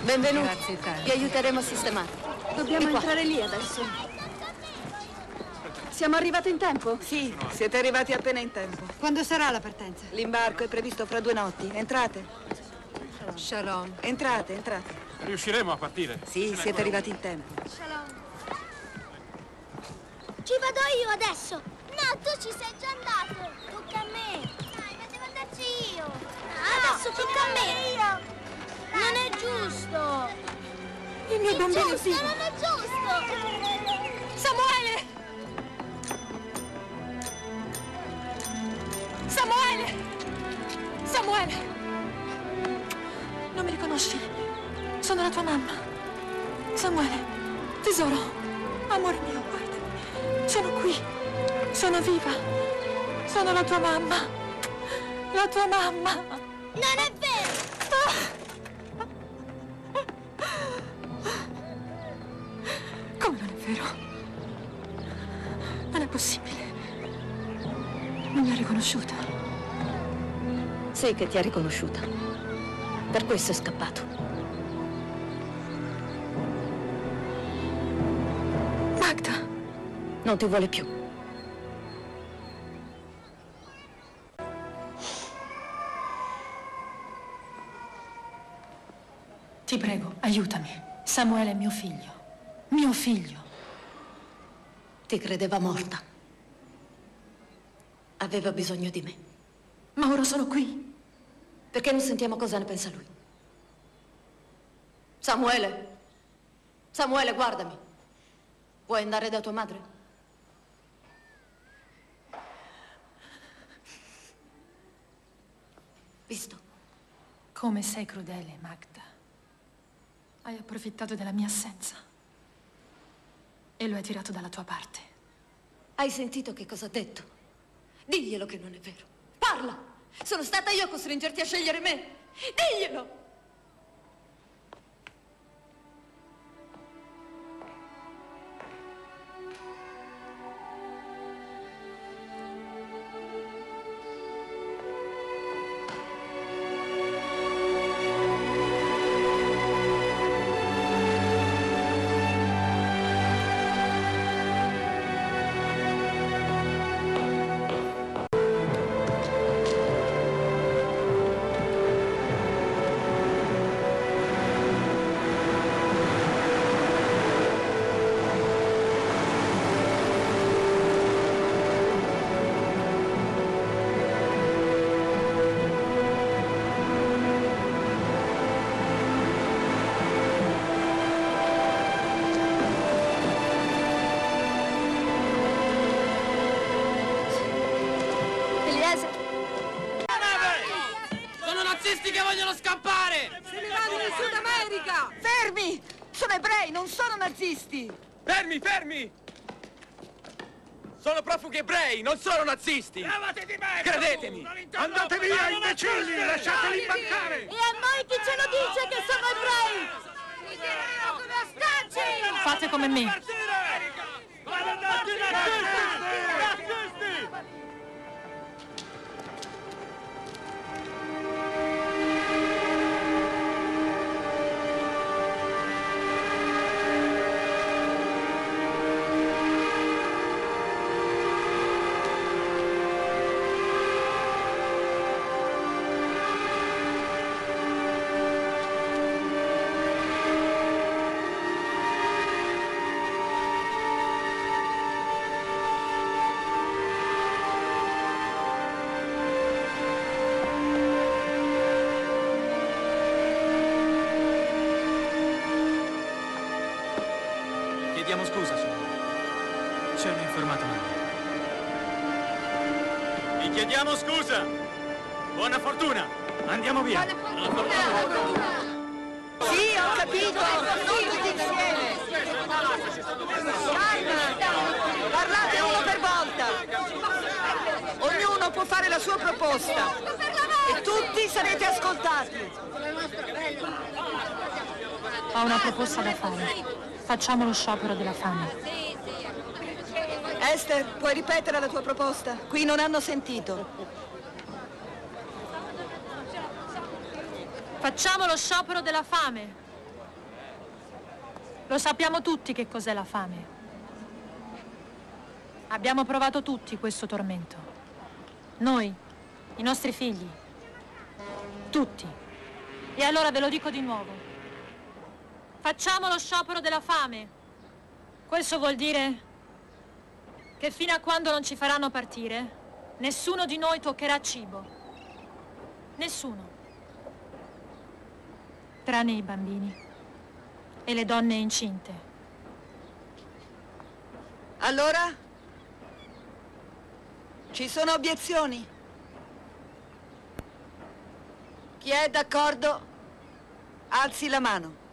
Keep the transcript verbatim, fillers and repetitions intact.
Benvenuti. Grazie tanto. Vi aiuteremo a sistemare. Dobbiamo entrare lì adesso. Siamo arrivati in tempo? Sì, siete arrivati appena in tempo. Quando sarà la partenza? L'imbarco è previsto fra due notti. Entrate. Shalom. Entrate, entrate. Riusciremo a partire? Sì, siete arrivati in tempo. Shalom. Ci vado io adesso. No, tu ci sei già andato. Tocca a me. Dai, ma devo andarci io. No, adesso tocca a me. Io. Non è giusto. Il mio è bambino giusto, figlio. non è giusto. Samuele! Samuele! Samuele! Non mi riconosci? Sono la tua mamma. Samuele, tesoro, amore mio, guardami. Sono qui. Sono viva. Sono la tua mamma. La tua mamma. Non è vero. Come non è vero? Non è possibile. Non mi ha riconosciuta. Sì che ti ha riconosciuta. Per questo è scappato. Magda! Non ti vuole più. Ti prego, aiutami. Samuele è mio figlio. Mio figlio. Ti credeva morta. Aveva bisogno di me. Ma ora sono qui. Perché non sentiamo cosa ne pensa lui? Samuele! Samuele, guardami. Vuoi andare da tua madre? Visto? Come sei crudele, Magda. Hai approfittato della mia assenza. E lo hai tirato dalla tua parte. Hai sentito che cosa ha detto? Diglielo che non è vero. Parla! Sono stata io a costringerti a scegliere me. Diglielo! Che vogliono scappare! Se ne vanno in Sud America! Fermi! Sono ebrei, non sono nazisti! Fermi, fermi! Sono profughi ebrei, non sono nazisti! Levati di me! Credetemi! Andate via, imbecilli! Lasciateli imbarcare! E a noi chi ce lo dice che sono ebrei? Li tirerò come ostaggi! Fate come me. Maledatti nazisti! Nazisti! Chiediamo scusa, signore. Ci hanno informato male. Vi chiediamo scusa! Buona fortuna! Andiamo via! Buona fortuna! Sì, ho capito! Tutti insieme! Calma! Parlate uno per volta! Ognuno può fare la sua proposta. E tutti sarete ascoltati. Ho una proposta da fare. Facciamo lo sciopero della fame. Esther, puoi ripetere la tua proposta? Qui non hanno sentito. Facciamo lo sciopero della fame. Lo sappiamo tutti che cos'è la fame. Abbiamo provato tutti questo tormento. Noi, i nostri figli. Tutti. E allora ve lo dico di nuovo. Facciamo lo sciopero della fame. Questo vuol dire che fino a quando non ci faranno partire, nessuno di noi toccherà cibo. Nessuno. Tranne i bambini e le donne incinte. Allora? Ci sono obiezioni? Chi è d'accordo? Alzi la mano.